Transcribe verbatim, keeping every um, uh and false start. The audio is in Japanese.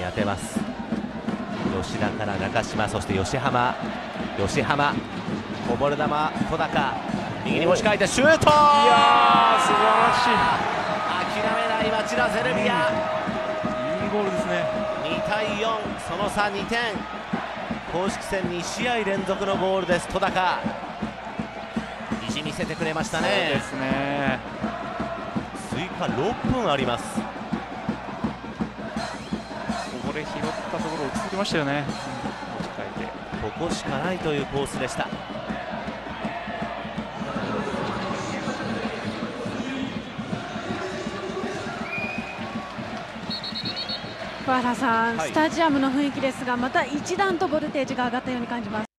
当てます。吉田から中島、そして吉浜、吉浜こぼれ球、戸高右に持ち替えてシュート。いやー素晴らしい、諦めない町田ゼルビア、 いいゴールですね。 にたいよん、その差にてん、公式戦にしあい連続のゴールです。戸高意地見せてくれましたね。 そうですね。 追加ろっぷんあります。 こぼれ拾ったところ落ち着きましたよね。持ち替えてここしかないというコースでした。 桑原さん、 はい、 スタジアムの雰囲気ですが、また一段とボルテージが上がったように感じます。